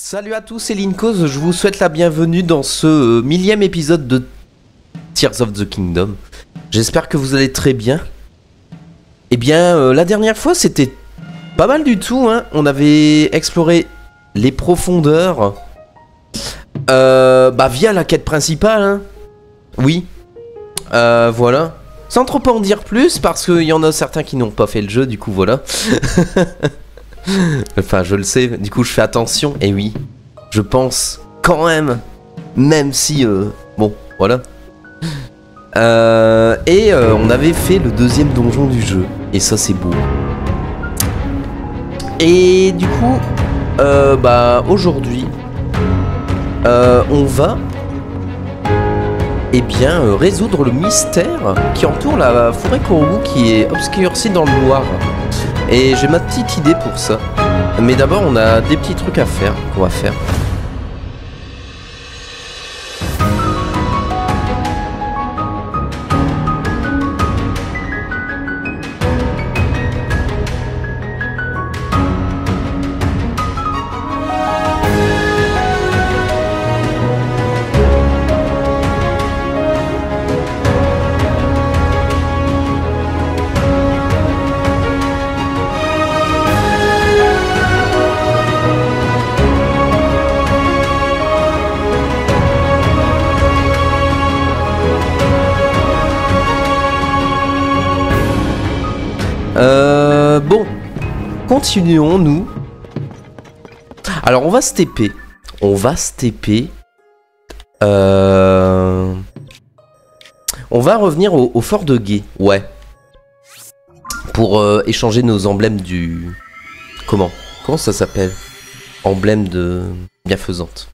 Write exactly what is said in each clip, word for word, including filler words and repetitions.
Salut à tous, c'est Linkos, je vous souhaite la bienvenue dans ce euh, millième épisode de Tears of the Kingdom. J'espère que vous allez très bien. Eh bien, euh, la dernière fois, c'était pas mal du tout, hein. On avait exploré les profondeurs euh, bah, via la quête principale, hein. Oui, euh, voilà. Sans trop en dire plus, parce qu'il y en a certains qui n'ont pas fait le jeu, du coup, voilà. Enfin, je le sais, du coup, je fais attention. Et oui, je pense quand même, même si, euh, bon, voilà. Euh, et euh, on avait fait le deuxième donjon du jeu. Et ça, c'est beau. Et du coup, euh, bah, aujourd'hui, euh, on va, eh bien, euh, résoudre le mystère qui entoure la forêt Korugu, qui est obscurcie dans le noir. Et j'ai ma petite idée pour ça. Mais d'abord, on a des petits trucs à faire, qu'on va faire. Euh, bon, continuons nous. Alors on va se T P. On va se T P. Euh... On va revenir au, au fort de Guet. Ouais. Pour euh, échanger nos emblèmes du... Comment Comment ça s'appelle? Emblème de bienfaisante.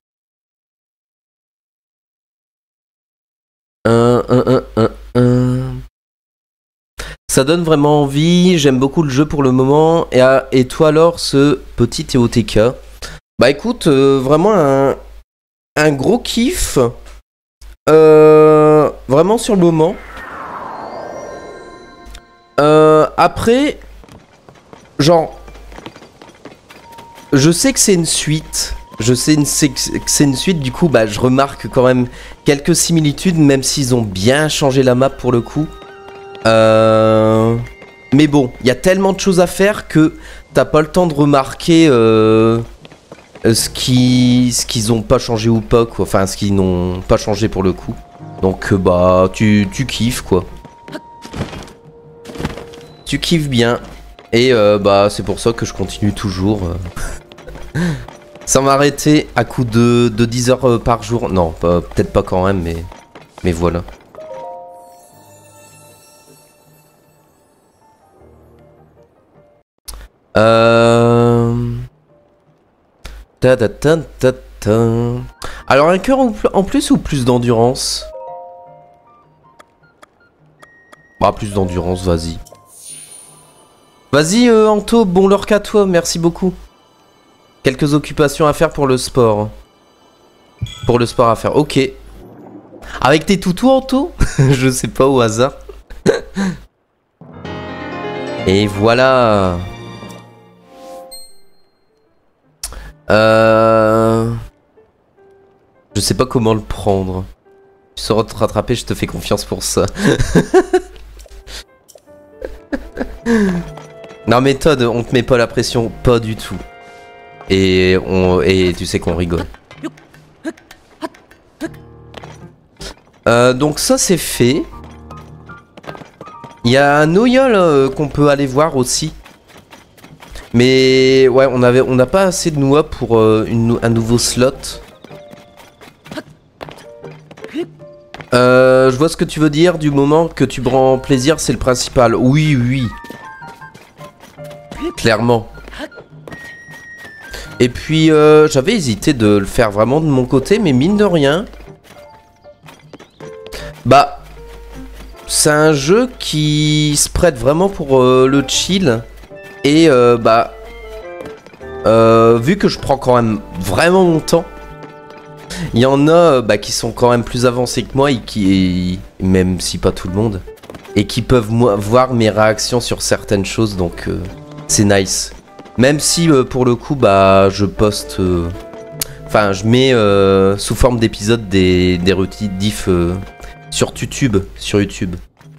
Un, un, un, un, un... Ça donne vraiment envie, j'aime beaucoup le jeu pour le moment. Et, à, et toi alors, ce petit T O T K? Bah écoute, euh, vraiment un, un gros kiff. Euh, vraiment sur le moment. Euh, après, genre, je sais que c'est une suite. Je sais que c'est une suite, du coup, bah je remarque quand même quelques similitudes, même s'ils ont bien changé la map pour le coup. Euh... Mais bon, il y a tellement de choses à faire que t'as pas le temps de remarquer euh, ce qui, ce qu'ils ont pas changé ou pas, quoi. Enfin, ce qu'ils n'ont pas changé pour le coup. Donc, euh, bah, tu, tu kiffes, quoi. Tu kiffes bien. Et euh, bah, c'est pour ça que je continue toujours. Euh... Sans m'arrêter à coup de, de dix heures par jour. Non, peut-être pas quand même, mais, mais voilà. Euh... Ta ta ta ta ta. Alors un cœur en plus ou plus d'endurance? Bah plus d'endurance, vas-y. Vas-y euh, Anto, bon lurk à toi, merci beaucoup. Quelques occupations à faire pour le sport. Pour le sport à faire, ok. Avec tes toutous Anto? Je sais pas, au hasard. Et voilà. Euh... Je sais pas comment le prendre. Tu sauras te rattraper, je te fais confiance pour ça. Non mais Todd, on te met pas la pression, pas du tout. Et, on... Et tu sais qu'on rigole. Euh, donc ça c'est fait. Il y a un Oyol euh, qu'on peut aller voir aussi. Mais ouais, on avait, on n'a pas assez de noix pour euh, une, un nouveau slot. Euh, je vois ce que tu veux dire, du moment que tu prends plaisir, c'est le principal. Oui, oui. Clairement. Et puis, euh, j'avais hésité de le faire vraiment de mon côté, mais mine de rien... Bah... C'est un jeu qui se prête vraiment pour euh, le chill. Et euh, bah euh, vu que je prends quand même vraiment mon temps, il y en a bah, qui sont quand même plus avancés que moi et qui, et, même si pas tout le monde, et qui peuvent voir mes réactions sur certaines choses, donc euh, c'est nice. Même si euh, pour le coup bah je poste euh, Enfin, je mets euh, sous forme d'épisodes des, des rediffs euh, sur YouTube. Sur YouTube.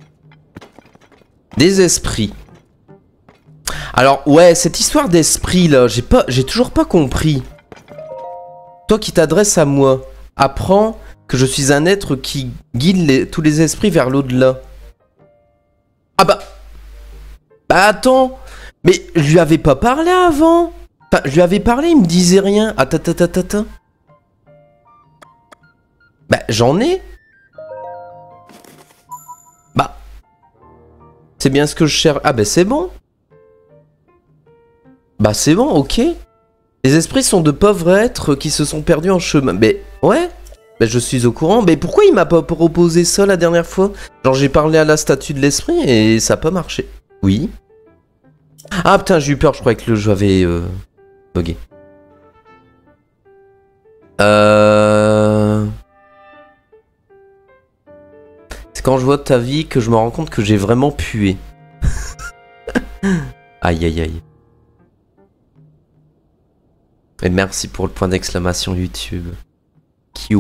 Des esprits. Alors, ouais, cette histoire d'esprit là, j'ai pas, j'ai toujours pas compris. Toi qui t'adresses à moi, apprends que je suis un être qui guide les, tous les esprits vers l'au-delà. Ah bah... Bah attends, mais je lui avais pas parlé avant. Enfin, je lui avais parlé, il me disait rien. Attends, attends, attends, attends. Bah, j'en ai. Bah. C'est bien ce que je cherche. Ah bah c'est bon. Bah c'est bon, ok. Les esprits sont de pauvres êtres qui se sont perdus en chemin. Mais ouais. Bah je suis au courant. Mais pourquoi il m'a pas proposé ça la dernière fois? Genre j'ai parlé à la statue de l'esprit et ça a pas marché. Oui. Ah putain, j'ai eu peur, je croyais que le jeu avait euh, bugué. Euh... C'est quand je vois ta vie que je me rends compte que j'ai vraiment pué. Aïe aïe aïe. Et merci pour le point d'exclamation YouTube. Q.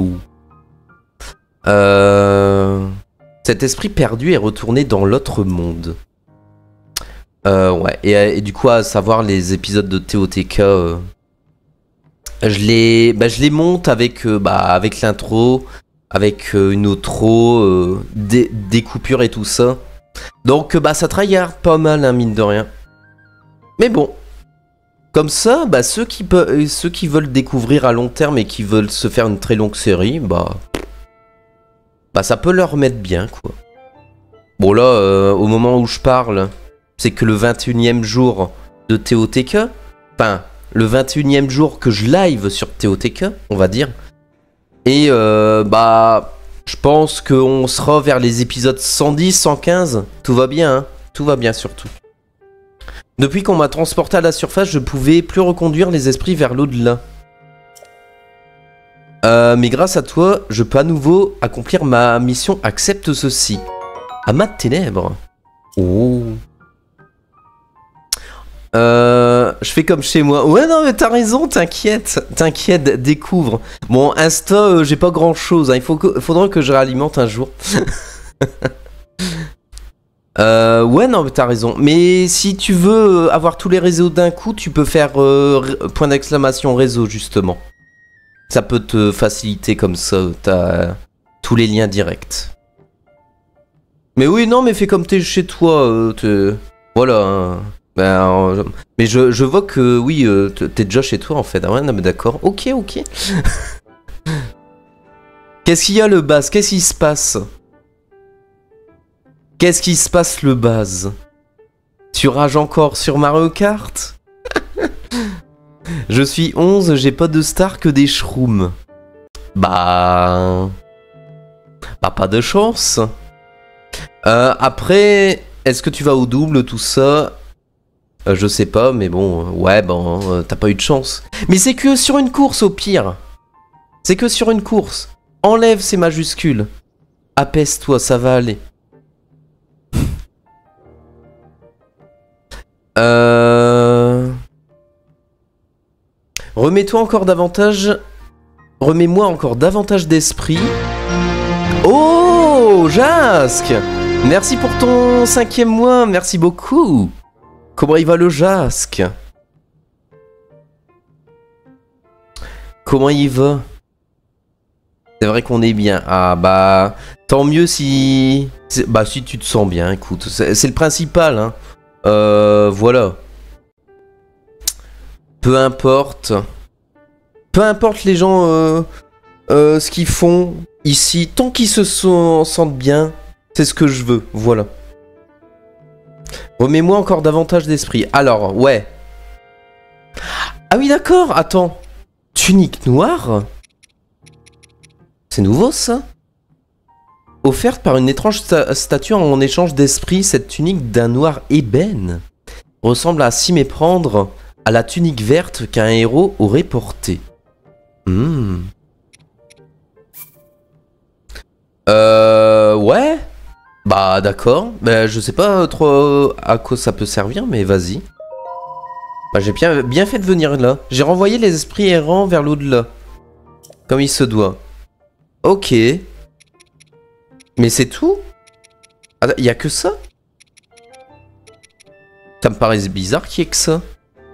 Euh... Cet esprit perdu est retourné dans l'autre monde. Euh, ouais, et, et du coup, à savoir les épisodes de T O T K, euh, je les, bah, je les monte avec, euh, bah, avec l'intro, avec euh, une outro, euh, des, des coupures et tout ça. Donc, bah, ça tryhard pas mal, hein, mine de rien. Mais bon, comme ça, bah, ceux qui, pe ceux qui veulent découvrir à long terme et qui veulent se faire une très longue série, bah, bah ça peut leur mettre bien, quoi. Bon, là, euh, au moment où je parle... C'est que le vingt et unième jour de T O T K, enfin, le vingt et unième jour que je live sur T O T K, on va dire. Et euh, bah, je pense qu'on sera vers les épisodes cent dix, cent quinze. Tout va bien, hein, tout va bien surtout. Depuis qu'on m'a transporté à la surface, je pouvais plus reconduire les esprits vers l'au-delà. Euh, mais grâce à toi, je peux à nouveau accomplir ma mission. Accepte ceci. Amas de ténèbres. Oh. Euh, je fais comme chez moi. Ouais, non, mais t'as raison, t'inquiète. T'inquiète, découvre. Bon, Insta, euh, j'ai pas grand chose. Hein. Il faut que, faudra que je réalimente un jour. euh, ouais, non, mais t'as raison. Mais si tu veux avoir tous les réseaux d'un coup, tu peux faire euh, point d'exclamation réseau, justement. Ça peut te faciliter comme ça. T'as tous les liens directs. Mais oui, non, mais fais comme t'es chez toi. Euh, voilà. Hein. Ben, euh, mais je, je vois que oui, euh, t'es déjà chez toi en fait. Ah ouais, non mais d'accord. Ok, ok. Qu'est-ce qu'il y a le base? Qu'est-ce qui se passe? Qu'est-ce qui se passe le base? Tu rages encore sur Mario Kart? Je suis onze, j'ai pas de star que des shrooms. Bah... Bah pas de chance. Euh, après, est-ce que tu vas au double, tout ça? Euh, je sais pas, mais bon, euh, ouais, bon, euh, t'as pas eu de chance. Mais c'est que sur une course, au pire. C'est que sur une course. Enlève ces majuscules. Apaise-toi, ça va aller. euh... Remets-toi encore davantage... Remets-moi encore davantage d'esprit. Oh, Jasque! Merci pour ton cinquième mois, merci beaucoup. Comment il va le Jasque? Comment il va? C'est vrai qu'on est bien. Ah bah, tant mieux si... Bah si tu te sens bien, écoute. C'est le principal, hein. Euh, voilà. Peu importe. Peu importe les gens, euh, euh, ce qu'ils font ici. Tant qu'ils se sont, sentent bien, c'est ce que je veux, voilà. Remets-moi encore davantage d'esprit. Alors, ouais. Ah oui, d'accord, attends. Tunique noire? C'est nouveau, ça? Offerte par une étrange sta statue en échange d'esprit, cette tunique d'un noir ébène ressemble à s'y méprendre à la tunique verte qu'un héros aurait portée. Hmm. Euh... Ouais. Bah d'accord, bah, je sais pas trop à quoi ça peut servir, mais vas-y. Bah j'ai bien, bien fait de venir là. J'ai renvoyé les esprits errants vers l'au-delà. Comme il se doit. Ok. Mais c'est tout? Il y a que ça? Ça me paraît bizarre qu'il y ait que ça.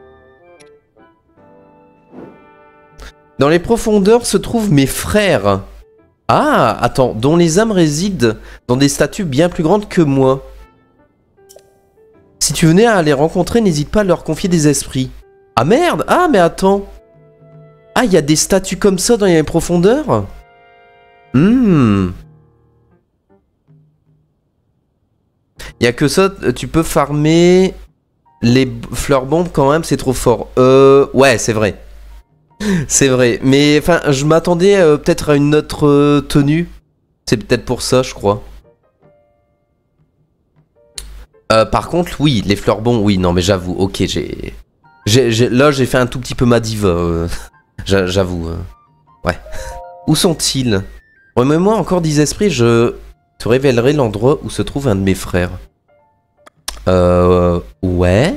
Dans les profondeurs se trouvent mes frères. Ah, attends, dont les âmes résident dans des statues bien plus grandes que moi. Si tu venais à les rencontrer, n'hésite pas à leur confier des esprits. Ah merde! Ah mais attends! Ah, il y a des statues comme ça dans les profondeurs? Hmm. Il y a que ça, tu peux farmer les fleurs bombes quand même, c'est trop fort. Euh, ouais, c'est vrai. C'est vrai, mais enfin, je m'attendais euh, peut-être à une autre euh, tenue. C'est peut-être pour ça, je crois. Euh, par contre, oui, les fleurs bombes, oui, non, mais j'avoue, ok, j'ai... Là, j'ai fait un tout petit peu ma diva, euh, j'avoue. Euh, ouais. Où sont-ils? Remets-moi encore dix esprits, je te révélerai l'endroit où se trouve un de mes frères. Euh... Ouais.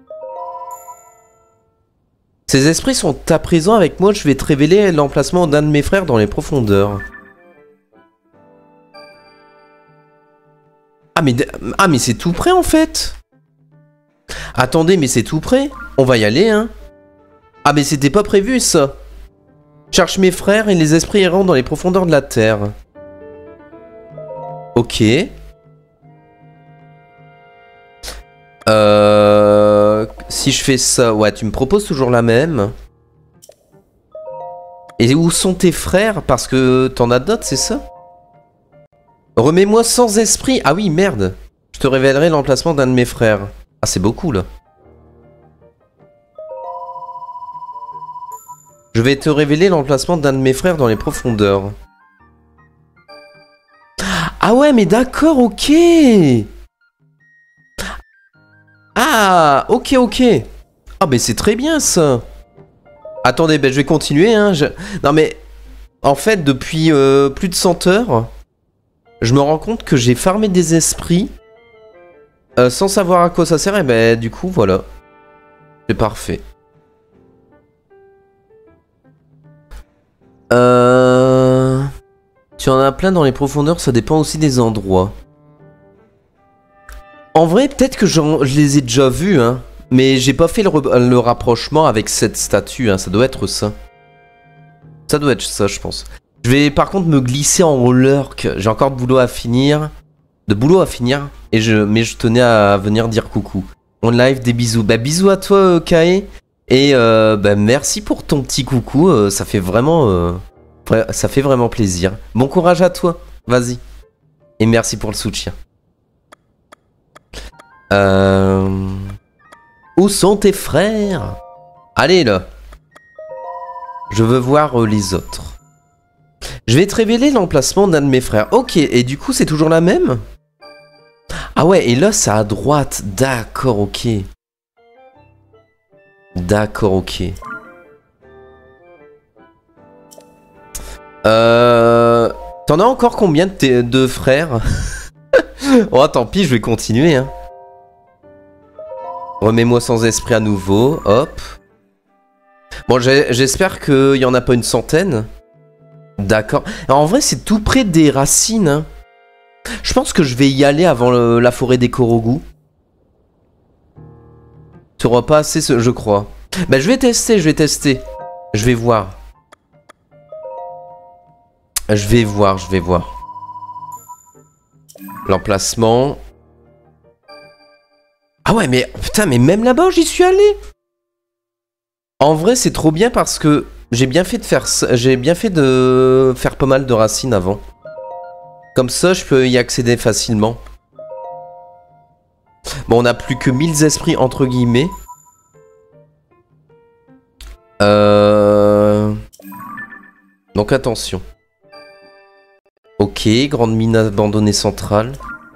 Ces esprits sont à présent avec moi, je vais te révéler l'emplacement d'un de mes frères dans les profondeurs. Ah mais, ah mais c'est tout près en fait. Attendez, mais c'est tout près. On va y aller, hein. Ah mais c'était pas prévu ça. Cherche mes frères et les esprits errants dans les profondeurs de la terre. Ok. Euh... Si je fais ça... Ouais, tu me proposes toujours la même. Et où sont tes frères? Parce que t'en as d'autres, c'est ça? Remets-moi sans esprit. Ah oui, merde. Je te révélerai l'emplacement d'un de mes frères. Ah, c'est beaucoup, là. Je vais te révéler l'emplacement d'un de mes frères dans les profondeurs. Ah ouais, mais d'accord, ok. Ah, ok, ok. Ah, mais c'est très bien, ça. Attendez, ben, je vais continuer, hein. Je... Non, mais... En fait, depuis euh, plus de cent heures, je me rends compte que j'ai farmé des esprits euh, sans savoir à quoi ça sert. Et ben, du coup, voilà. C'est parfait. Euh... Tu en as plein dans les profondeurs, ça dépend aussi des endroits. En vrai, peut-être que je les ai déjà vus, hein. Mais j'ai pas fait le, le rapprochement avec cette statue, hein. Ça doit être ça. Ça doit être ça, je pense. Je vais par contre me glisser en lurk. J'ai encore de boulot à finir. De boulot à finir. Et je, mais je tenais à venir dire coucou. On live, des bisous. Bah bisous à toi, euh, Kae. Et euh, bah, merci pour ton petit coucou. Euh, ça fait vraiment... Euh, ça fait vraiment plaisir. Bon courage à toi. Vas-y. Et merci pour le soutien. Euh... Où sont tes frères? Allez là. Je veux voir euh, les autres. Je vais te révéler l'emplacement d'un de mes frères. Ok, et du coup c'est toujours la même? Ah ouais, et là c'est à droite. D'accord, ok. D'accord, ok. Euh... T'en as encore combien de tes deux frères? Oh tant pis, je vais continuer, hein. Remets-moi sans esprit à nouveau, hop. Bon, j'espère qu'il n'y en a pas une centaine. D'accord. En vrai, c'est tout près des racines. Hein. Je pense que je vais y aller avant le, la forêt des Korogu. Tu n'auras pas assez, je crois. Bah, je vais tester, je vais tester. Je vais voir. Je vais voir, je vais voir. L'emplacement... Ah ouais, mais putain, mais même là-bas, j'y suis allé. En vrai, c'est trop bien parce que j'ai bien fait de faire j'ai bien fait de faire pas mal de racines avant. Comme ça, je peux y accéder facilement. Bon, on n'a plus que mille esprits entre guillemets. Euh... Donc attention. Ok, grande mine abandonnée centrale.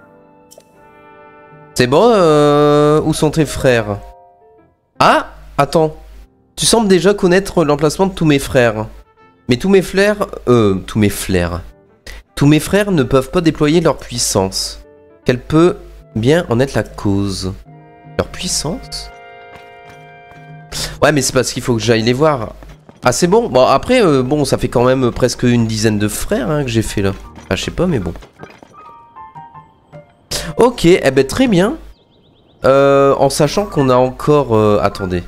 C'est bon, euh... où sont tes frères? Ah, attends. Tu sembles déjà connaître l'emplacement de tous mes frères. Mais tous mes frères... Euh, tous mes frères. Tous mes frères ne peuvent pas déployer leur puissance. Quelle peut bien en être la cause? Leur puissance? Ouais, mais c'est parce qu'il faut que j'aille les voir. Ah c'est bon. Bon après, euh, bon ça fait quand même presque une dizaine de frères hein, que j'ai fait là. Ah je sais pas mais bon. Ok, eh ben très bien. Euh, en sachant qu'on a encore... Euh, attendez.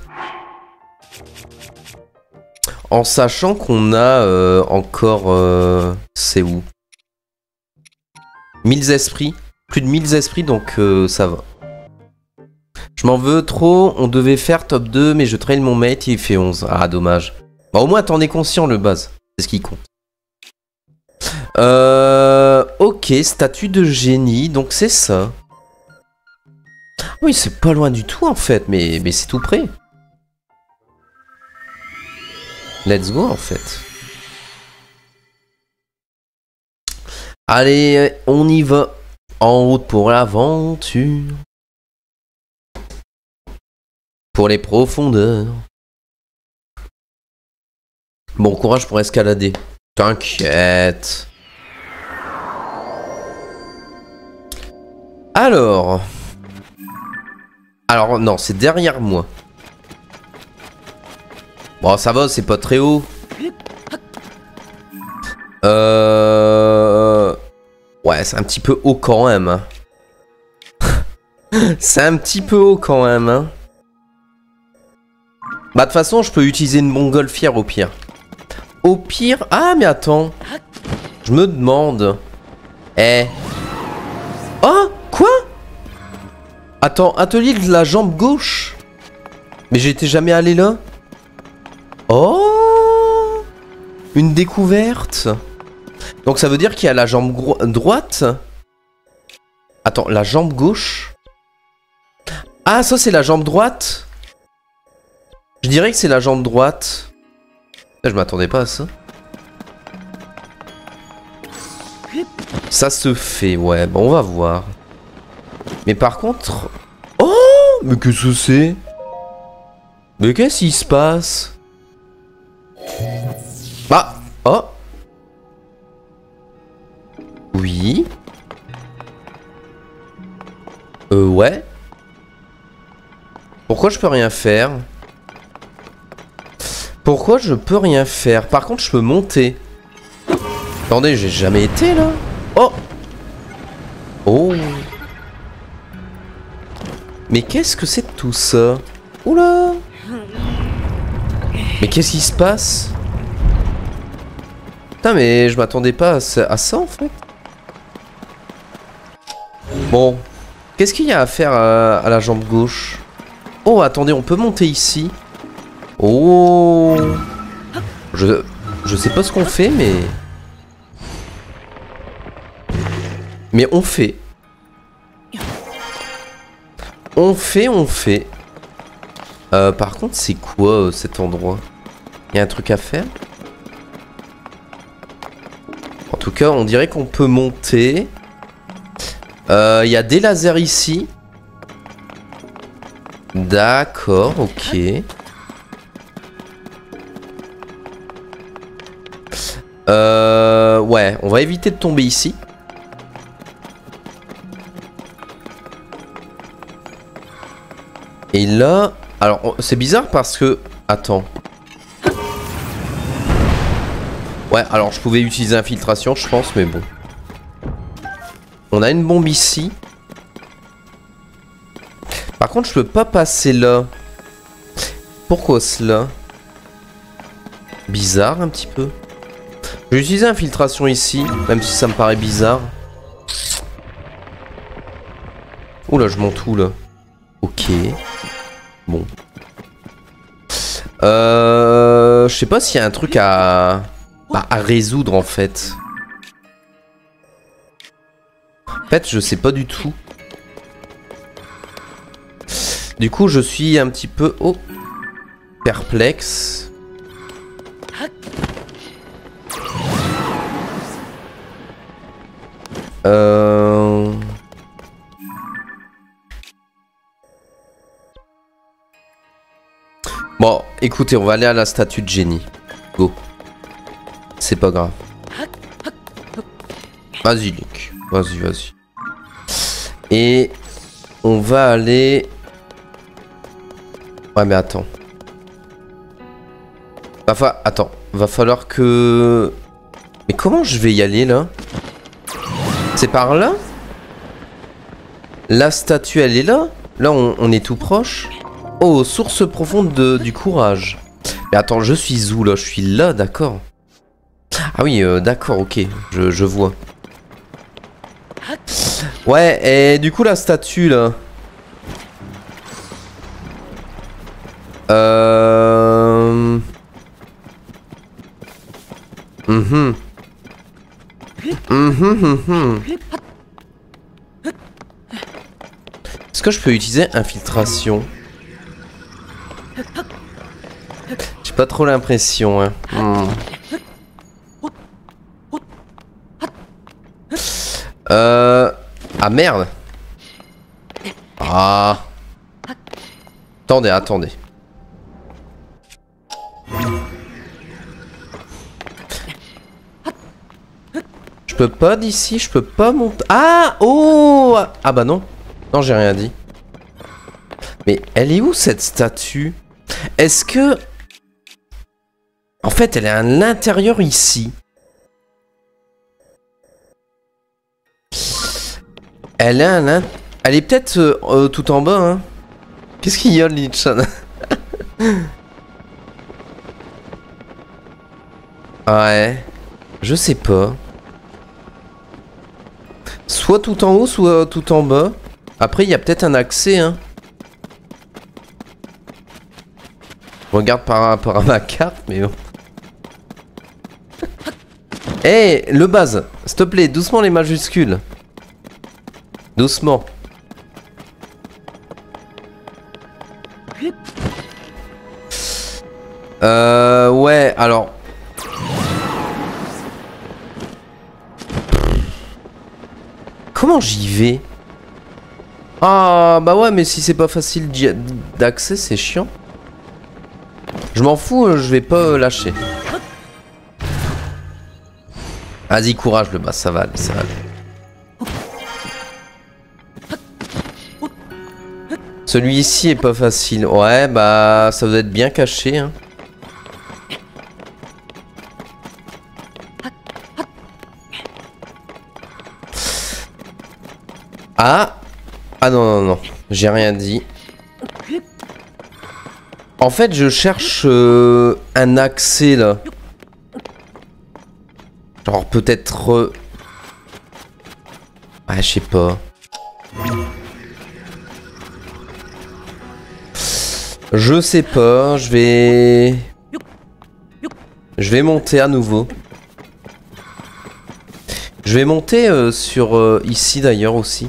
En sachant qu'on a euh, encore... Euh, c'est où? mille esprits. Plus de mille esprits donc euh, ça va. Je m'en veux trop. On devait faire top deux mais je traîne mon mate il fait onze. Ah dommage. Bah, au moins t'en es conscient le base. C'est ce qui compte. Euh, ok, statue de génie. Donc c'est ça. Oui, c'est pas loin du tout en fait, mais, mais c'est tout près. Let's go en fait. Allez, on y va. En route pour l'aventure. Pour les profondeurs. Bon courage pour escalader. T'inquiète. Alors... Alors non, c'est derrière moi. Bon, ça va, c'est pas très haut. Euh... Ouais, c'est un petit peu haut quand même. Hein. C'est un petit peu haut quand même. Hein. Bah, de toute façon, je peux utiliser une montgolfière au pire. Au pire... Ah, mais attends. Je me demande... Eh... Oh, quoi? Attends, atelier de la jambe gauche. Mais j'étais jamais allé là. Oh, une découverte. Donc ça veut dire qu'il y a la jambe droite. Attends, la jambe gauche. Ah, ça c'est la jambe droite. Je dirais que c'est la jambe droite. Je m'attendais pas à ça. Ça se fait, ouais. Bon, on va voir. Mais par contre... Oh, mais qu'est-ce que c'est? Mais qu'est-ce qui se passe? Ah, oh. Oui. Euh, ouais. Pourquoi je peux rien faire? Pourquoi je peux rien faire? Par contre, je peux monter. Attendez, j'ai jamais été là. Oh. Oh. Mais qu'est-ce que c'est que tout ça? Oula. Mais qu'est-ce qui se passe? Putain, mais je m'attendais pas à ça, à ça en fait. Bon. Qu'est-ce qu'il y a à faire à, à la jambe gauche? Oh, attendez, on peut monter ici. Oh. Je, je sais pas ce qu'on fait, mais... Mais on fait. On fait, on fait. Euh, par contre, c'est quoi euh, cet endroit? Il y a un truc à faire? En tout cas, on dirait qu'on peut monter. Euh, il y a des lasers ici. D'accord, ok. Euh, ouais, on va éviter de tomber ici. Et là... Alors, c'est bizarre parce que... Attends. Ouais, alors je pouvais utiliser infiltration, je pense, mais bon. On a une bombe ici. Par contre, je peux pas passer là. Pourquoi cela? Bizarre, un petit peu. Je vais utiliser infiltration ici, même si ça me paraît bizarre. Oula, je monte où, là? Ok. Bon. Euh... Je sais pas s'il y a un truc à... Bah, à résoudre, en fait. En fait, je sais pas du tout. Du coup, je suis un petit peu... Oh, perplexe. Euh... Bon, écoutez, on va aller à la statue de génie. Go. C'est pas grave. Vas-y, Link. Vas-y, vas-y. Et on va aller... Ouais, mais attends. Va fa... Attends, va falloir que... Mais comment je vais y aller là? C'est par là? La statue elle est là? Là on, on est tout proche. Oh, source profonde de, du courage. Mais attends, je suis où là? Je suis là, d'accord. Ah oui, euh, d'accord, ok, je, je vois. Ouais, et du coup la statue là... Euh... Mhm. Mhm, mhm. Est-ce que je peux utiliser infiltration? J'ai pas trop l'impression, hein. Hmm. Euh... Ah merde. Ah. Attendez, attendez. Je peux pas d'ici, je peux pas monter. Ah, oh. Ah bah non. Non, j'ai rien dit. Mais elle est où cette statue? Est-ce que... En fait, elle est à l'intérieur ici. Elle est à l'intérieur... Elle est peut-être euh, euh, tout en bas, hein. Qu'est-ce qu'il y a, Lichan? Ouais. Je sais pas. Soit tout en haut, soit tout en bas. Après, il y a peut-être un accès, hein. Je regarde par rapport à ma carte, mais bon. Eh, hey, le base, s'il te plaît, doucement les majuscules. Doucement. Euh, ouais, alors... Comment j'y vais? Ah, bah ouais, mais si c'est pas facile d'accès, c'est chiant. Je m'en fous, je vais pas lâcher. Vas-y, courage le bas, ça va aller, ça va aller. Celui-ci est pas facile. Ouais, bah, ça doit être bien caché, hein. Ah! Ah non, non, non. J'ai rien dit. En fait, je cherche euh, un accès, là. Genre, peut-être... Euh... Ah, je sais pas. Je sais pas, je vais... Je vais monter à nouveau. Je vais monter euh, sur euh, ici d'ailleurs aussi.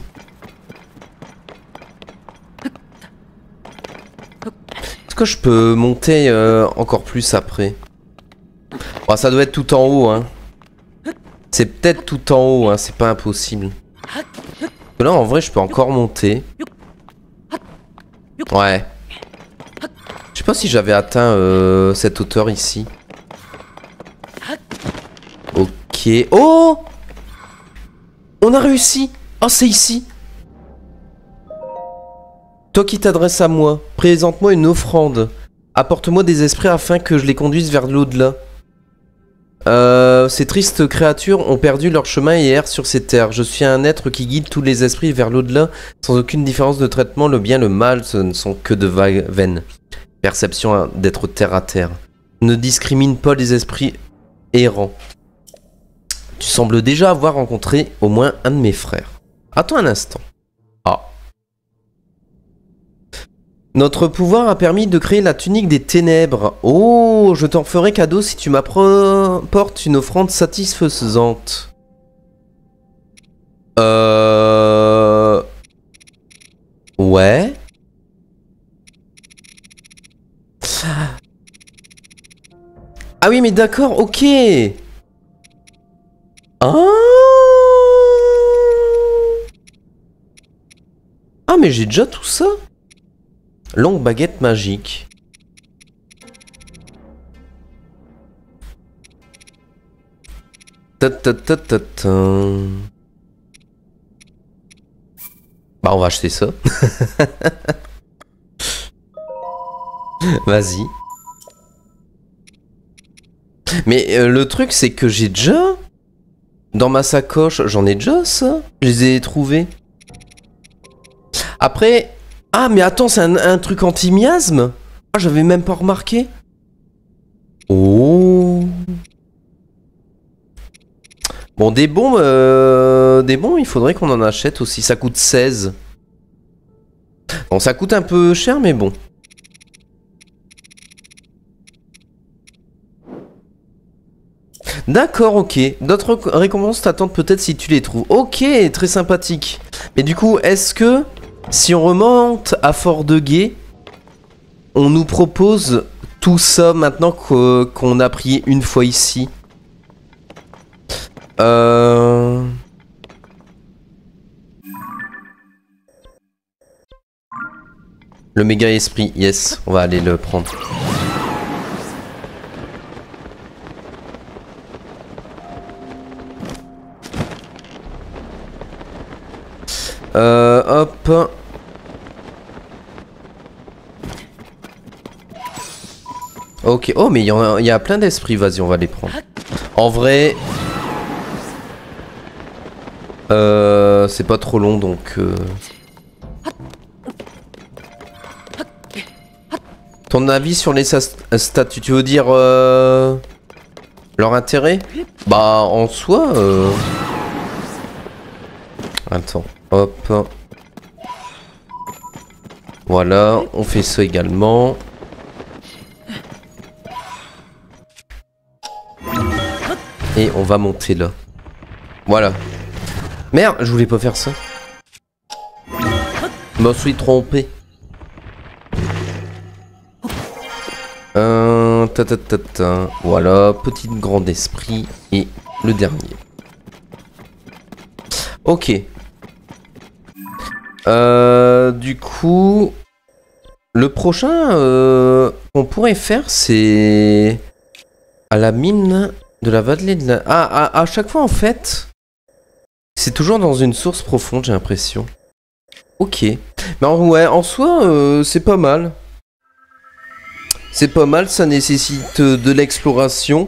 Est-ce que je peux monter euh, encore plus après? Oh, ça doit être tout en haut, hein. C'est peut-être tout en haut, hein, c'est pas impossible. Là, en vrai, je peux encore monter. Ouais. Je sais pas si j'avais atteint euh, cette hauteur ici. Ok. Oh! On a réussi! Oh, c'est ici! Toi qui t'adresses à moi, présente-moi une offrande. Apporte-moi des esprits afin que je les conduise vers l'au-delà. Euh, ces tristes créatures ont perdu leur chemin et errent sur ces terres. Je suis un être qui guide tous les esprits vers l'au-delà, sans aucune différence de traitement. Le bien et le mal, ce ne sont que de vagues vaines. Perception d'être terre à terre. Ne discrimine pas les esprits errants. Tu sembles déjà avoir rencontré au moins un de mes frères. Attends un instant. Ah. Notre pouvoir a permis de créer la tunique des ténèbres. Oh, je t'en ferai cadeau si tu m'apportes une offrande satisfaisante. Euh... Ouais. Ah oui, mais d'accord, ok. Ah. Ah, mais j'ai déjà tout ça. Longue baguette magique. Ta ta ta ta ta. Bah, on va acheter ça. Vas-y. Mais euh, le truc, c'est que j'ai déjà... Dans ma sacoche, j'en ai déjà, ça. Je les ai trouvés. Après... Ah, mais attends, c'est un, un truc anti-miasme? Ah, j'avais même pas remarqué. Oh. Bon, des bombes... Euh, des bombes, il faudrait qu'on en achète aussi. Ça coûte seize. Bon, ça coûte un peu cher, mais bon. D'accord, ok. D'autres récompenses t'attendent peut-être si tu les trouves. Ok, très sympathique. Mais du coup, est-ce que si on remonte à Fort-de-Guet, on nous propose tout ça maintenant que, qu'on a prié une fois ici? Euh... Le méga esprit, yes, on va aller le prendre. Euh, hop. Ok, oh mais il y, en a, il y a plein d'esprits, vas-y on va les prendre. En vrai... Euh, c'est pas trop long donc... Euh... Ton avis sur les statues, tu veux dire... Euh... Leur intérêt? Bah en soi... Euh... Attends, hop. Voilà, on fait ça également. Et on va monter là. Voilà. Merde, je voulais pas faire ça. Je me suis trompé. Euh, ta ta ta ta. Voilà, petit grand d'esprit. Et le dernier. Ok. Euh, du coup... Le prochain euh, qu'on pourrait faire, c'est... À la mine de la vallée de la... Ah, à, à chaque fois en fait... C'est toujours dans une source profonde, j'ai l'impression. Ok. Mais en, ouais, en soi, euh, c'est pas mal. C'est pas mal, ça nécessite de l'exploration.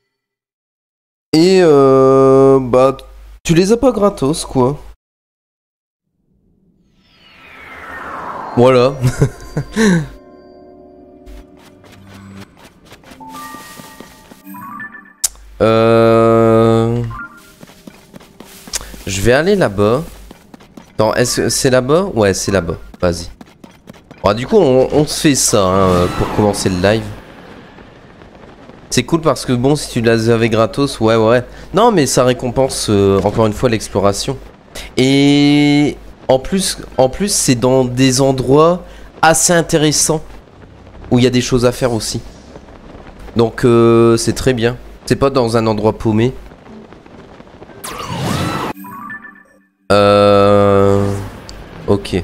Et euh, bah, tu les as pas gratos, quoi. Voilà. euh... Je vais aller là-bas. Attends, est-ce que c'est là-bas? Ouais, c'est là-bas. Vas-y. Bon, du coup, on, on se fait ça hein, pour commencer le live. C'est cool parce que bon, si tu les avais gratos, ouais, ouais. Non, mais ça récompense euh, encore une fois l'exploration. Et en plus, en plus, c'est dans des endroits assez intéressants où il y a des choses à faire aussi. Donc, euh, c'est très bien. C'est pas dans un endroit paumé. Euh... Ok.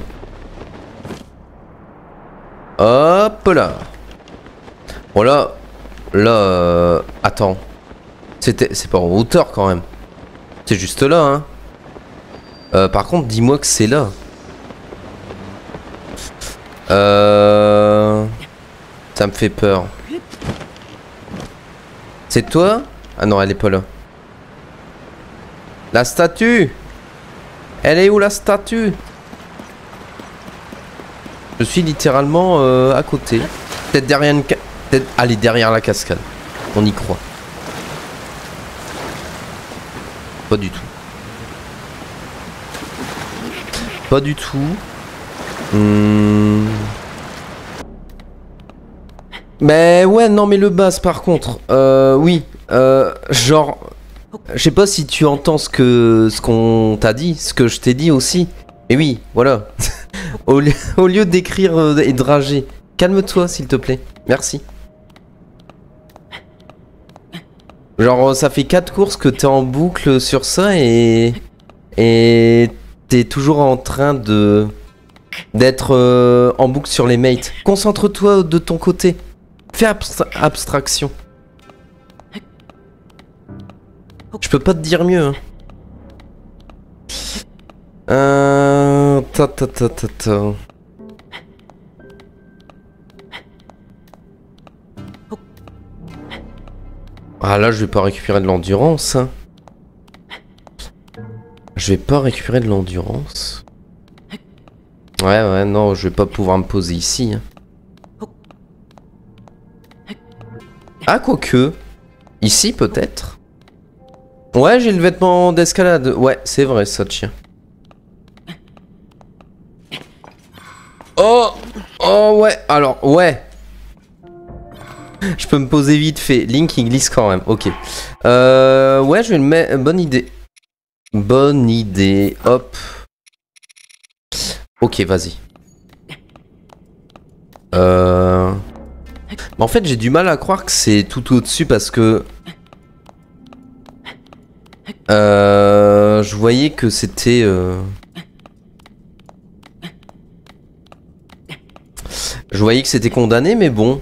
Hop là. Bon là... Là... Euh... Attends. C'était... C'est pas en hauteur quand même. C'est juste là, hein. Euh, par contre, dis-moi que c'est là. Euh... Ça me fait peur. C'est toi? Ah non, elle est pas là. La statue! Elle est où la statue? Je suis littéralement euh, à côté. Peut-être derrière une... Peut-être... Allez, derrière la cascade. On y croit. Pas du tout. Pas du tout. Hmm... Mais ouais, non, mais le bass par contre. Euh, oui. Euh, genre... Je sais pas si tu entends ce que ce qu'on t'a dit, ce que je t'ai dit aussi. Et oui, voilà. au, lieu, au lieu d'écrire euh, et de rager, calme-toi s'il te plaît. Merci. Genre ça fait quatre courses que t'es en boucle sur ça et et t'es toujours en train de d'être euh, en boucle sur les mates. Concentre-toi de ton côté. Fais abstra abstraction. Je peux pas te dire mieux. Hein. Euh... Ta ta ta ta ta. Ah là, je vais pas récupérer de l'endurance. Hein. Je vais pas récupérer de l'endurance. Ouais, ouais, non, je vais pas pouvoir me poser ici. Hein. Ah, quoique. Ici, peut-être. Ouais, j'ai le vêtement d'escalade. Ouais, c'est vrai, ça, tiens. Oh! Oh, ouais, alors, ouais. Je peux me poser vite fait. Link, il glisse quand même. Ok. Euh, ouais, je vais le mettre. Bonne idée. Bonne idée. Hop. Ok, vas-y. Euh... En fait, j'ai du mal à croire que c'est tout au-dessus parce que... Euh... Je voyais que c'était... Euh... Je voyais que c'était condamné, mais bon...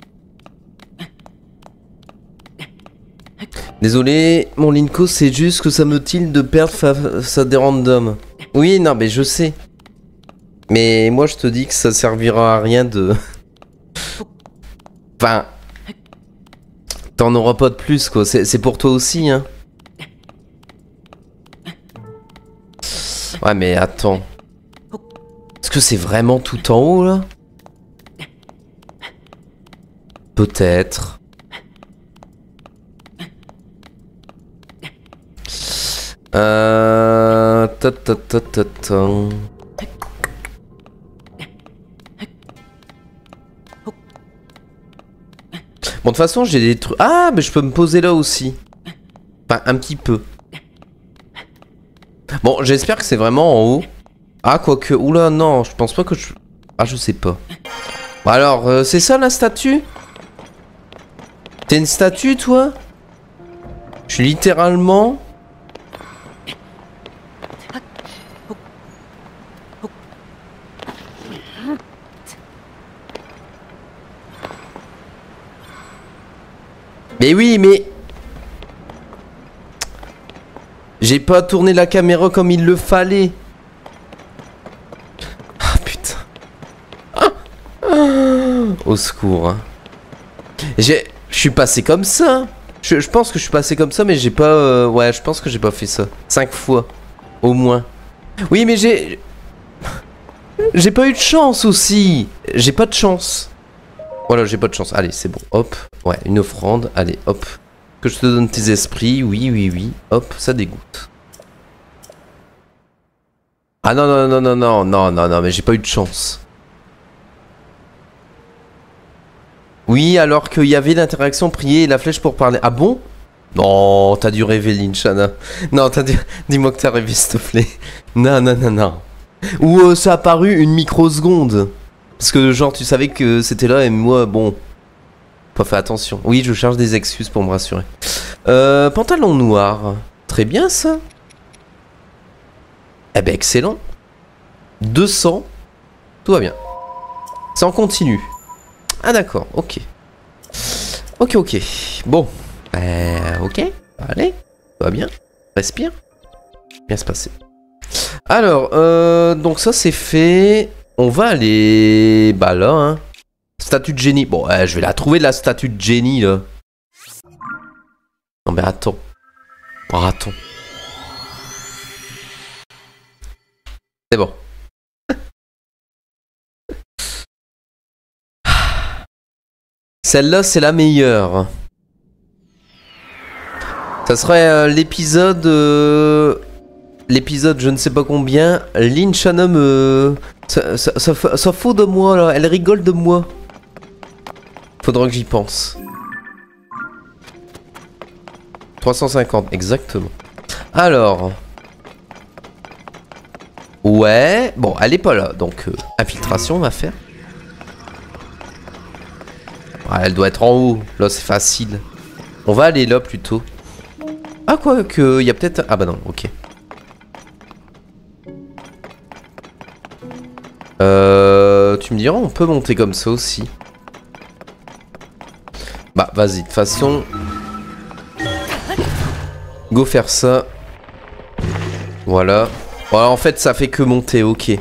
Désolé, mon Linko, c'est juste que ça me tilde de perdre face à des randoms. Oui, non, mais je sais. Mais moi, je te dis que ça servira à rien de... Enfin... T'en auras pas de plus, quoi. C'est pour toi aussi, hein. Ouais, mais attends. Est-ce que c'est vraiment tout en haut, là? Peut-être. Euh... Ta ta ta ta ta. Bon, de toute façon, j'ai des trucs... Ah, mais je peux me poser là aussi. Enfin, un petit peu. Bon, j'espère que c'est vraiment en haut. Ah, quoique... Oula, non, je pense pas que je... Ah, je sais pas. Bon, alors, euh, c'est ça la statue? T'es une statue, toi? Je suis littéralement... Mais oui, mais... J'ai pas tourné la caméra comme il le fallait. Ah, putain. Ah, ah, au secours. Hein. J'ai... Je suis passé comme ça. Je, je pense que je suis passé comme ça, mais j'ai pas... Euh... Ouais, je pense que j'ai pas fait ça. Cinq fois. Au moins. Oui, mais j'ai... J'ai pas eu de chance aussi. J'ai pas de chance. Voilà, j'ai pas de chance. Allez, c'est bon. Hop. Ouais, une offrande. Allez, hop. Que je te donne tes esprits. Oui, oui, oui. Hop, ça dégoûte. Ah non, non, non, non, non, non, non, non, mais j'ai pas eu de chance. Oui, alors qu'il y avait l'interaction prier et la flèche pour parler. Ah bon? Non, t'as dû rêver, Linchana. Non, t'as dû... Dis-moi que t'as rêvé, s'il te plaît. Non, non, non, non. Ou euh, ça a apparu une microseconde. Parce que genre tu savais que c'était là et moi bon pas fait attention. Oui je cherche des excuses pour me rassurer. Euh, pantalon noir. Très bien ça. Eh ben excellent. deux cents. Tout va bien. Ça en continue. Ah d'accord ok. Ok ok. Bon. Euh, ok. Allez. Tout va bien. Respire. Bien se passer. Alors euh, donc ça c'est fait. On va aller... Bah là, hein. Statue de génie. Bon, euh, je vais la trouver, la statue de génie, là. Non, mais attends. Oh, attends. C'est bon. Celle-là, c'est la meilleure. Ça serait euh, l'épisode... Euh... L'épisode, je ne sais pas combien. Linchana me... Ça, ça, ça, ça fout de moi là, elle rigole de moi. Faudra que j'y pense. trois cent cinquante, exactement. Alors. Ouais, bon, elle est pas là, donc euh, infiltration on va faire. Ouais, elle doit être en haut, là c'est facile. On va aller là plutôt. Ah quoi que, il y a peut-être... Ah bah non, ok. Euh, tu me diras, on peut monter comme ça aussi. Bah, vas-y, de toute façon... Go faire ça. Voilà. Voilà, en fait, ça fait que monter, ok.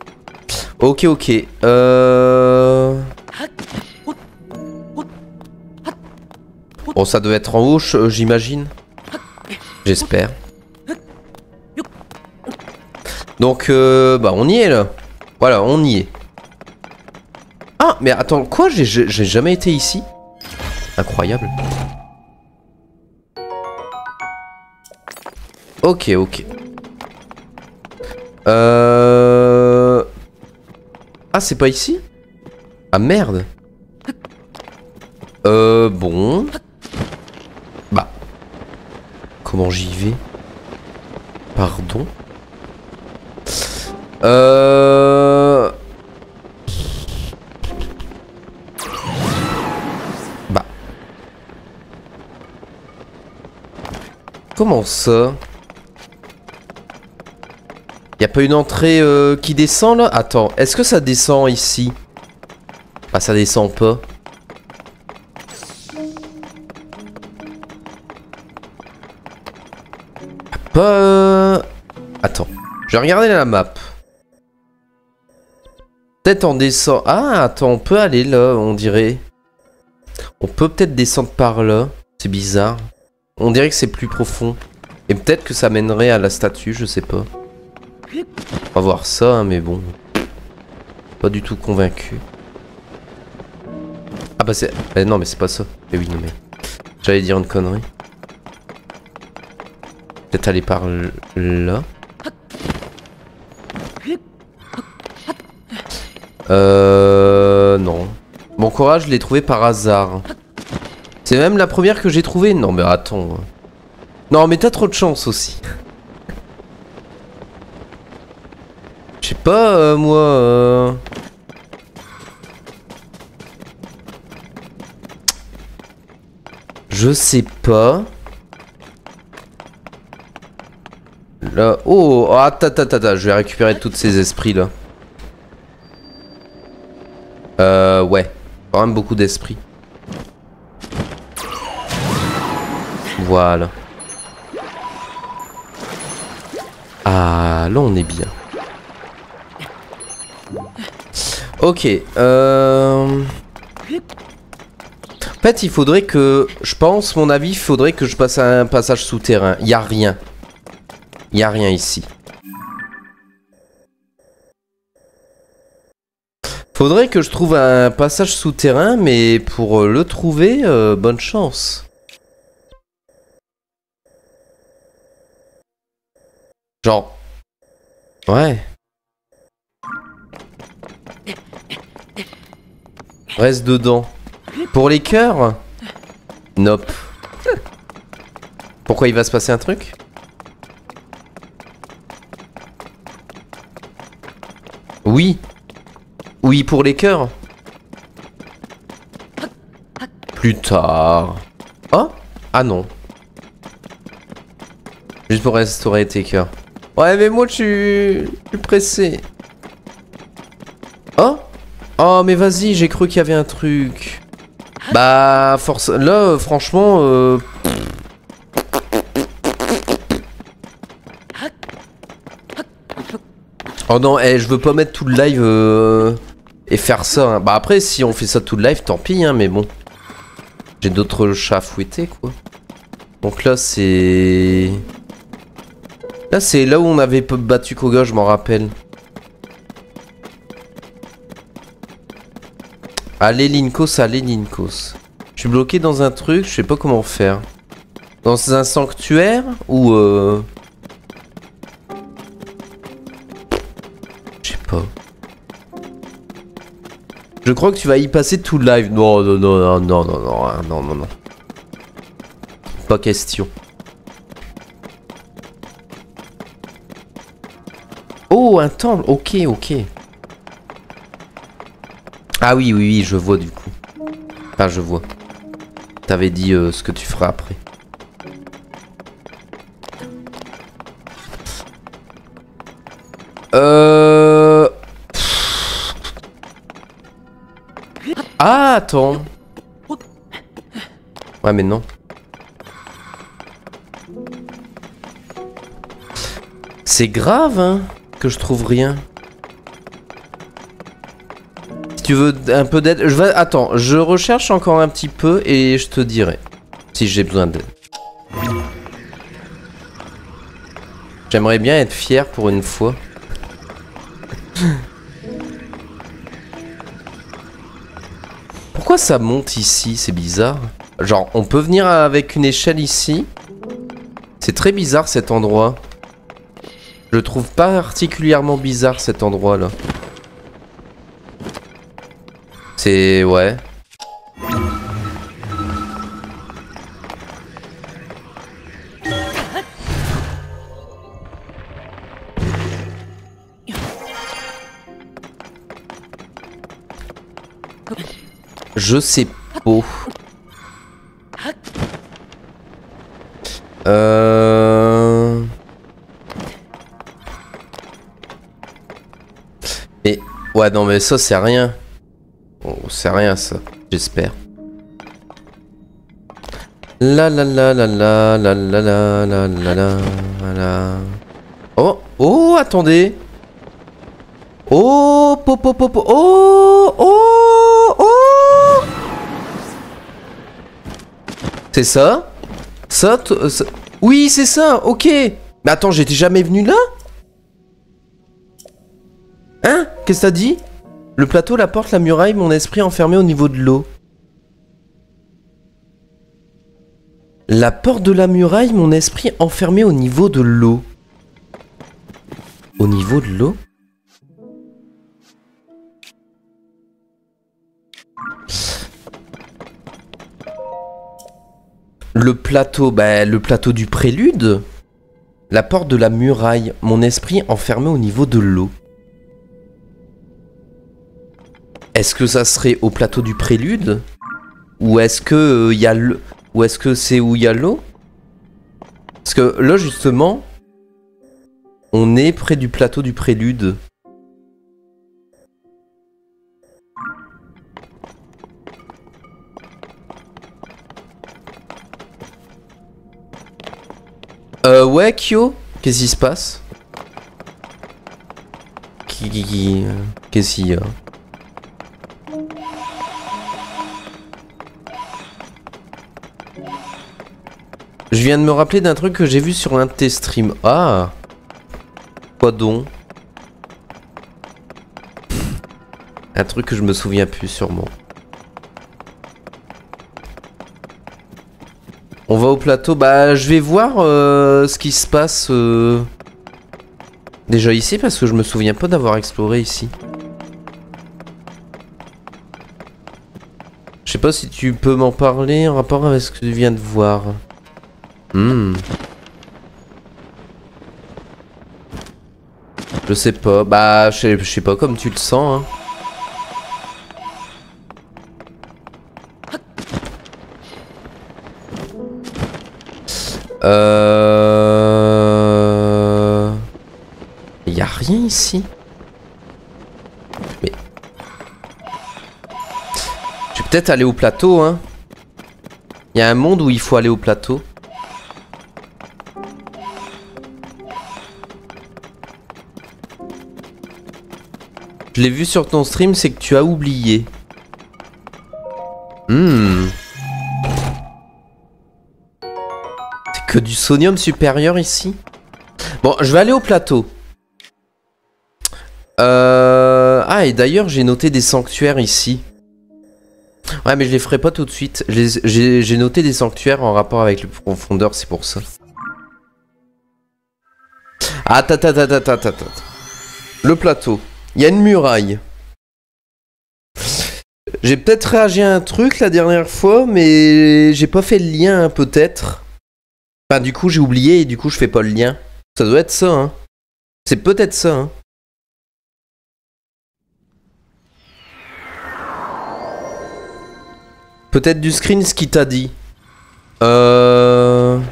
Ok, ok. Euh... Bon, ça doit être en haut, j'imagine. J'espère. Donc, euh, bah, on y est, là. Voilà, on y est. Ah, mais attends, quoi? J'ai jamais été ici? Incroyable. Ok, ok. Euh... Ah, c'est pas ici? Ah, merde. Euh, bon. Bah. Comment j'y vais? Pardon? Euh... Bah. Comment ça? Y'a pas une entrée euh, qui descend là? Attends, est-ce que ça descend ici? Ah, ça descend pas. Pas... Euh... Attends, je vais regarder la map. Peut-être on descend... Ah, attends, on peut aller là, on dirait. On peut peut-être descendre par là. C'est bizarre. On dirait que c'est plus profond. Et peut-être que ça mènerait à la statue, je sais pas. On va voir ça, hein, mais bon. Pas du tout convaincu. Ah bah c'est... Eh, non mais c'est pas ça. Eh oui, non mais... J'allais dire une connerie. Peut-être aller par là. Euh... Non. Mon courage, je l'ai trouvé par hasard. C'est même la première que j'ai trouvée. Non mais attends. Non mais t'as trop de chance aussi. Je sais pas, euh, moi... Euh... Je sais pas. Là... Oh, attends, attends, attends, je vais récupérer tous ces esprits là. Euh, ouais. Quand même beaucoup d'esprits. Voilà. Ah, là on est bien. Ok, euh... En fait, il faudrait que... Je pense, mon avis, il faudrait que je passe à un passage souterrain. Il n'y a rien. Il n'y a rien ici. Faudrait que je trouve un passage souterrain, mais pour le trouver, euh, bonne chance. Genre... Ouais. Reste dedans. Pour les cœurs? Nope. Pourquoi il va se passer un truc? Oui. Oui, pour les cœurs. Plus tard. Oh? Ah non. Juste pour restaurer tes cœurs. Ouais, mais moi, je suis... Je suis pressé. Oh? Oh, mais vas-y, j'ai cru qu'il y avait un truc. Bah, force... Là, euh, franchement... Euh... Oh non, eh, je veux pas mettre tout le live euh... et faire ça. Hein. Bah après, si on fait ça tout le live, tant pis, hein, mais bon. J'ai d'autres chats à fouetter, quoi. Donc là, c'est... Là, c'est là où on avait battu Koga, je m'en rappelle. Allez, Linkos, allez, Linkos. Je suis bloqué dans un truc, je sais pas comment faire. Dans un sanctuaire ou... Euh... Je sais pas. Je crois que tu vas y passer tout le live. Non, non, non, non, non, non, non, non, non. Pas question. Oh, un temple. Ok, ok. Ah oui, oui, oui, je vois du coup. Enfin, je vois. T'avais dit euh, ce que tu feras après. Euh... Ah, attends. Ouais, mais non. C'est grave, hein, que je trouve rien. Si tu veux un peu d'aide... Je vais... Attends, je recherche encore un petit peu et je te dirai. Si j'ai besoin d'aide. J'aimerais bien être fier pour une fois. Pourquoi ça monte ici? C'est bizarre. Genre, on peut venir avec une échelle ici. C'est très bizarre cet endroit. Je le trouve pas particulièrement bizarre cet endroit là. C'est... ouais. Je sais pas. Euh... Et... ouais, non mais ça c'est rien. Oh, c'est rien ça, j'espère. La la la la la la la la la la la la. Oh, oh, attendez. Oh, pop, pop, pop, oh, oh, oh. C'est ça? Ça, ça... Oui, c'est ça, ok. Mais attends, j'étais jamais venu là? Hein? Qu'est-ce que t'as dit? Le plateau, la porte, la muraille, mon esprit enfermé au niveau de l'eau. La porte de la muraille, mon esprit enfermé au niveau de l'eau. Au niveau de l'eau? Le plateau, bah le plateau du prélude. La porte de la muraille, mon esprit enfermé au niveau de l'eau. Est-ce que ça serait au plateau du prélude? Ou est-ce que il euh, y a le... Ou est-ce que c'est où il y a l'eau? Parce que là justement, on est près du plateau du prélude. Euh, ouais, Kyo, qu'est-ce qui se passe? Qui, qui, qui, euh, qu'est-ce qu'il y a? Je viens de me rappeler d'un truc que j'ai vu sur l'un de tes streams. Ah! Quoi donc? Un truc que je me souviens plus, sûrement. On va au plateau. Bah, je vais voir euh, ce qui se passe euh, déjà ici, parce que je me souviens pas d'avoir exploré ici. Je sais pas si tu peux m'en parler en rapport avec ce que tu viens de voir. Hmm. Je sais pas. Bah, je sais, je sais pas comme tu le sens, hein. Euh... Y a rien ici. Mais... je vais peut-être aller au plateau, hein. Il y a un monde où il faut aller au plateau. Je l'ai vu sur ton stream, c'est que tu as oublié. Hmm. C'est que du sonium supérieur ici. Bon, je vais aller au plateau. Euh... Ah, et d'ailleurs, j'ai noté des sanctuaires ici. Ouais, mais je les ferai pas tout de suite. J'ai noté des sanctuaires en rapport avec le profondeur, c'est pour ça. Attends, attends, attends, attends, attends. Le plateau. Il y a une muraille. J'ai peut-être réagi à un truc la dernière fois, mais j'ai pas fait le lien, hein, peut-être. Enfin, du coup, j'ai oublié et du coup, je fais pas le lien. Ça doit être ça, hein. C'est peut-être ça, hein. Peut-être du screen ce qu'il t'a dit. Euh...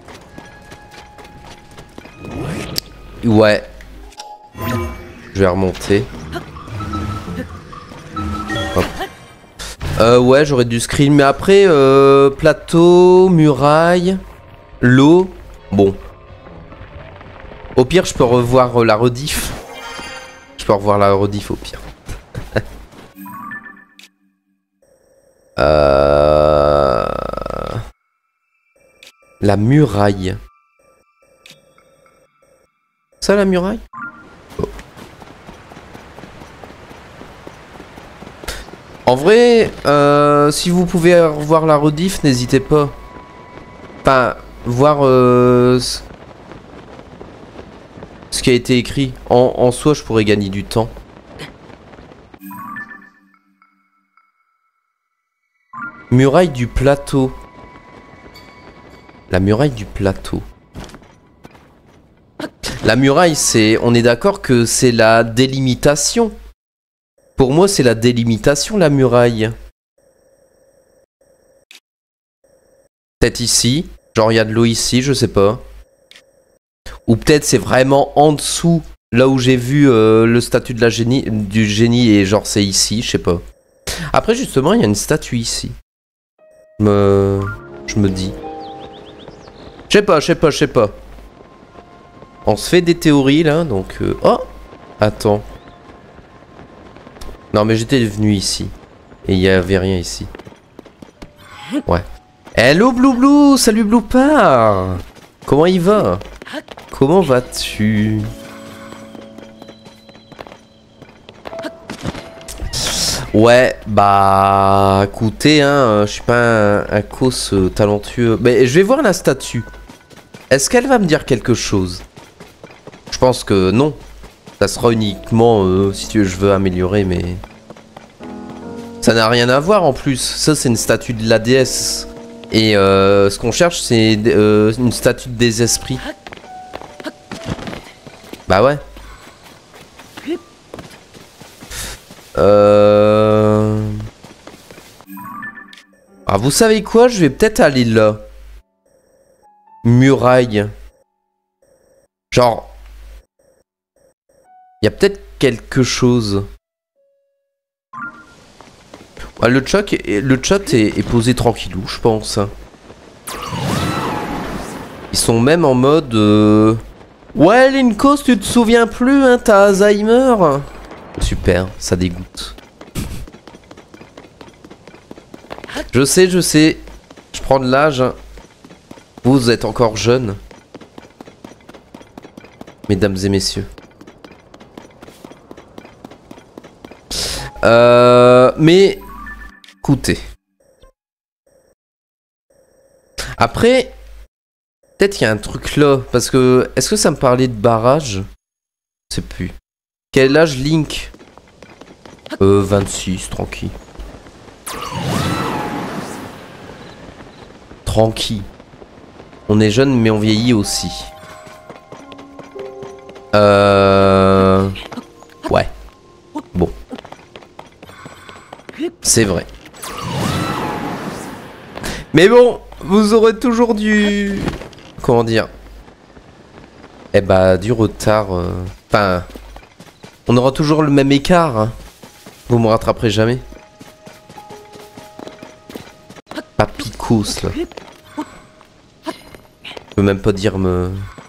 Ouais. Je vais remonter. Hop. Euh, ouais, j'aurais dû screen. Mais après, euh, plateau, muraille, l'eau. Bon. Au pire, je peux revoir euh, la rediff. Je peux revoir la rediff au pire. euh... La muraille. Ça, la muraille? Oh. En vrai, euh, si vous pouvez revoir la rediff, n'hésitez pas. Enfin, voir euh, ce qui a été écrit. En, en soi, je pourrais gagner du temps. Muraille du plateau. La muraille du plateau. La muraille, c'est... On est d'accord que c'est la délimitation. Pour moi, c'est la délimitation, la muraille. Peut-être ici. Genre, il y a de l'eau ici, je sais pas. Ou peut-être c'est vraiment en dessous, là où j'ai vu euh, le statut de la génie, du génie, et genre c'est ici, je sais pas. Après, justement, il y a une statue ici. Je me... Je me dis. Je sais pas, je sais pas, je sais pas. On se fait des théories, là, donc... Euh... Oh! Attends. Non, mais j'étais venu ici. Et il y avait rien ici. Ouais. Hello, Blue Blue! Salut, Blue Par! Comment il va? Comment vas-tu? Ouais, bah... Écoutez, hein, je suis pas un, un cos euh, talentueux. Mais je vais voir la statue. Est-ce qu'elle va me dire quelque chose? Je pense que non. Ça sera uniquement euh, si tu veux, je veux améliorer, mais... Ça n'a rien à voir en plus. Ça, c'est une statue de la déesse. Et euh, ce qu'on cherche, c'est euh, une statue des esprits. Bah ouais. Euh... Ah, vous savez quoi? Je vais peut-être aller là. Muraille. Genre... Il y a peut-être quelque chose. Ah, le chat, est, le chat est, est posé tranquillou, je pense. Ils sont même en mode... Euh... Ouais, Linkos, tu te souviens plus, hein, t'as Alzheimer. Super, ça dégoûte. Je sais, je sais. Je prends de l'âge. Vous êtes encore jeunes. Mesdames et messieurs. Euh... Mais... Écoutez. Après... Peut-être qu'il y a un truc là, parce que... Est-ce que ça me parlait de barrage? Je sais plus. Quel âge Link? Euh, vingt-six, tranquille. Tranquille. On est jeune, mais on vieillit aussi. Euh... Ouais. Bon. C'est vrai. Mais bon, vous aurez toujours du... Comment dire? Eh bah, du retard. Enfin... Euh... On aura toujours le même écart. Hein. Vous me rattraperez jamais. Pas picos, là. Je peux même pas dire me...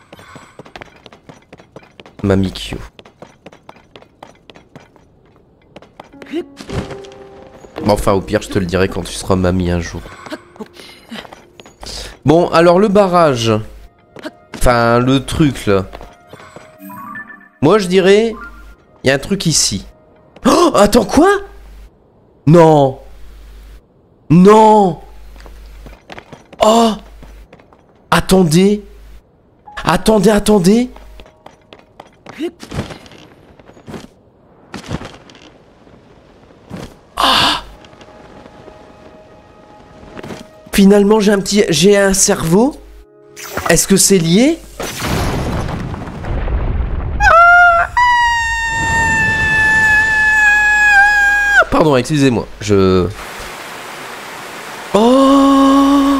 Mamikyo. Bon, enfin, au pire, je te le dirai quand tu seras mamie un jour. Bon, alors le barrage. Enfin, le truc, là. Moi, je dirais... Il y a un truc ici. Oh, attends, quoi? Non. Non. Oh. Attendez. Attendez, attendez. Ah. Finalement, j'ai un petit... J'ai un cerveau. Est-ce que c'est lié? Pardon, excusez-moi, je... Oh.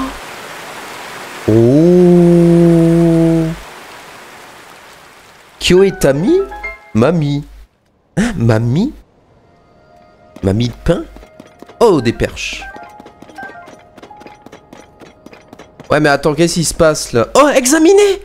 Oh. Kyo et Tami? Mamie. Hein, mamie? Mamie de pain? Oh, des perches. Ouais, mais attends, qu'est-ce qui se passe, là? Oh, examiner!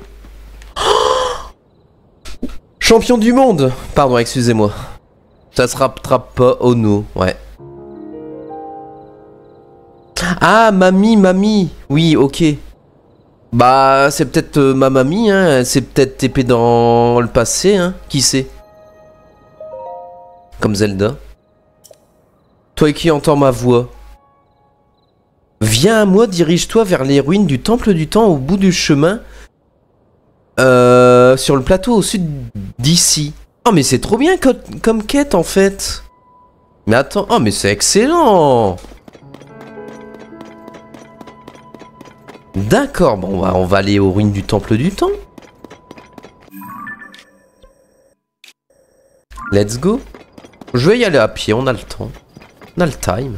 Oh, champion du monde! Pardon, excusez-moi. Ça se rattrape pas, oh no, ouais. Ah, mamie, mamie. Oui, ok. Bah, c'est peut-être euh, ma mamie, hein. C'est peut-être T P dans le passé, hein. Qui sait? Comme Zelda. Toi qui entends ma voix. Viens à moi, dirige-toi vers les ruines du Temple du Temps au bout du chemin. Euh, sur le plateau au sud d'ici. Oh, mais c'est trop bien comme, comme quête, en fait. Mais attends, oh, mais c'est excellent. D'accord, bon, bah, on va aller aux ruines du Temple du Temps. Let's go. Je vais y aller à pied, on a le temps. On a le time.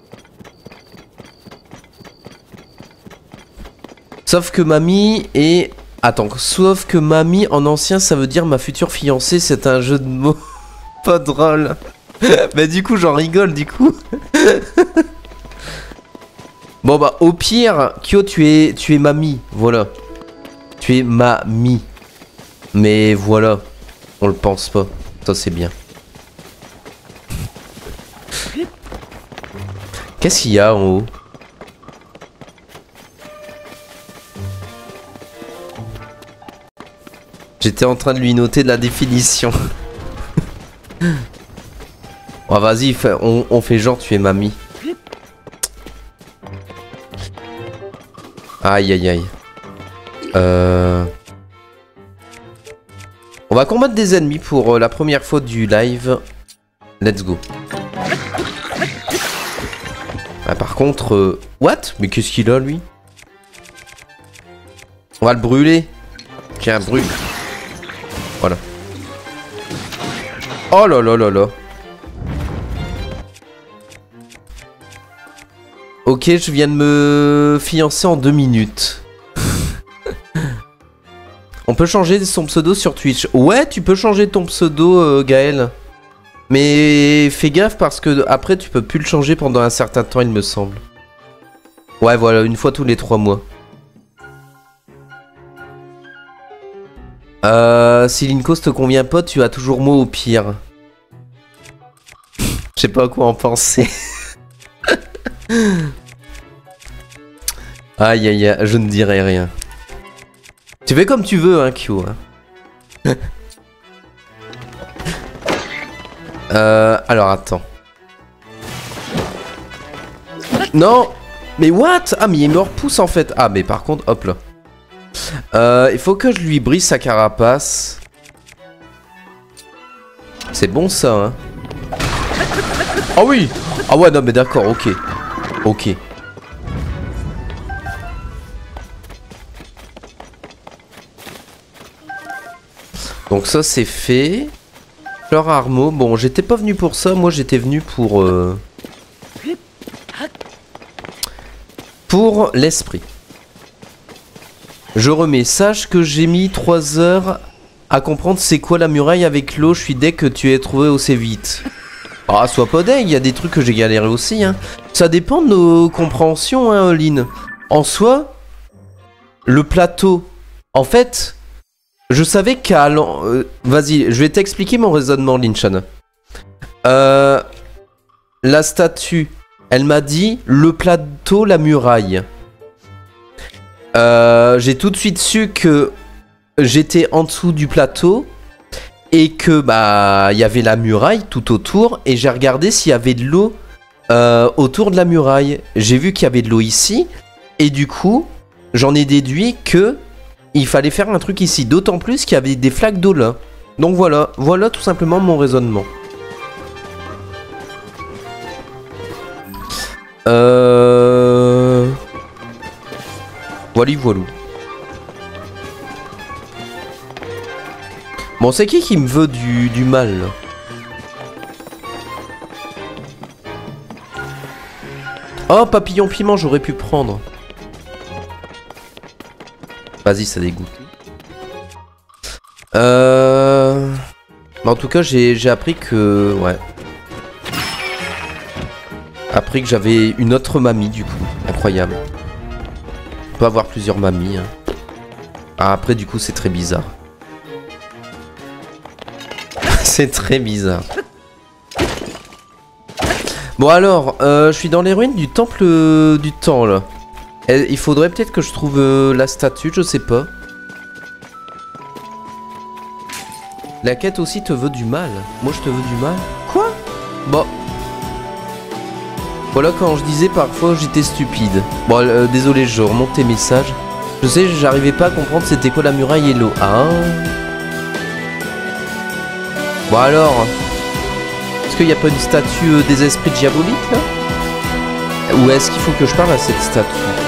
Sauf que mamie est... Attends, sauf que mamie en ancien, ça veut dire ma future fiancée, c'est un jeu de mots. Pas drôle. Mais du coup, j'en rigole, du coup. Bon bah au pire, Kyo, tu es tu es mamie, voilà. Tu es mamie. Mais voilà, on le pense pas. Ça c'est bien. Qu'est-ce qu'il y a en haut? J'étais en train de lui noter de la définition. Oh vas-y, on, on fait genre tu es mamie. Aïe aïe aïe. Euh... On va combattre des ennemis pour euh, la première fois du live. Let's go. Ah, par contre... Euh... What? Mais qu'est-ce qu'il a lui? On va le brûler. Tiens, brûle. Voilà. Oh là là là là. Ok, je viens de me fiancer en deux minutes. On peut changer son pseudo sur Twitch. Ouais, tu peux changer ton pseudo, euh, Gaël. Mais fais gaffe parce que après tu peux plus le changer pendant un certain temps, il me semble. Ouais, voilà, une fois tous les trois mois. Euh, si l'Incos te convient pas, tu as toujours moi au pire. Je sais pas à quoi en penser. Aïe aïe aïe, je ne dirai rien. Tu fais comme tu veux, hein, Q. Hein. euh, alors attends. Non. Mais what? Ah mais il me repousse en fait. Ah mais par contre, hop là. Euh, il faut que je lui brise sa carapace. C'est bon ça, hein. Ah oui. Ah ouais, non mais d'accord, ok. Ok. Donc ça c'est fait. Fleur Armo. Bon, j'étais pas venu pour ça. Moi j'étais venu pour... Euh... Pour l'esprit. Je remets. Sache que j'ai mis trois heures à comprendre c'est quoi la muraille avec l'eau. Je suis dès que tu aies trouvé aussi vite. Ah, sois pas deg, il y a des trucs que j'ai galéré aussi. Hein. Ça dépend de nos compréhensions, hein, Lynn. En soi, le plateau... En fait... Je savais qu'à... Euh, Vas-y, je vais t'expliquer mon raisonnement, Linchan. Euh, la statue, elle m'a dit le plateau, la muraille. Euh, J'ai tout de suite su que j'étais en dessous du plateau et que bah il y avait la muraille tout autour et j'ai regardé s'il y avait de l'eau euh, autour de la muraille. J'ai vu qu'il y avait de l'eau ici et du coup, j'en ai déduit que il fallait faire un truc ici, d'autant plus qu'il y avait des flaques d'eau là. Donc voilà, voilà tout simplement mon raisonnement. Euh... Voilà, voilà. Bon, c'est qui qui me veut du, du mal là? Oh, papillon piment, j'aurais pu prendre. Vas-y, ça dégoûte. Euh... Mais en tout cas, j'ai appris que... Ouais. Appris que j'avais une autre mamie, du coup. Incroyable. On peut avoir plusieurs mamies. Hein. Ah, après, du coup, c'est très bizarre. C'est très bizarre. Bon, alors, euh, je suis dans les ruines du temple du temps, là. Eh, il faudrait peut-être que je trouve euh, la statue, je sais pas. La quête aussi te veut du mal. Moi je te veux du mal. Quoi? Bon. Voilà quand je disais parfois j'étais stupide. Bon euh, désolé, je remonte tes messages. Je sais, j'arrivais pas à comprendre c'était quoi la muraille et l'eau. Ah. Bon alors. Est-ce qu'il n'y a pas une statue euh, des esprits diaboliques là? Ou est-ce qu'il faut que je parle à cette statue?